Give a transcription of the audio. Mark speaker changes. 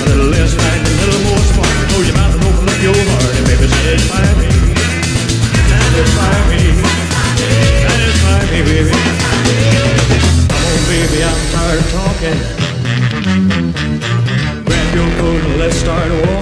Speaker 1: A little less fight, a little more spark. Close your mouth and open up your heart, and baby, satisfy me. Satisfy me. Satisfy me, baby. Come on, baby, I'm tired of talking. Grab your coat and let's start walking.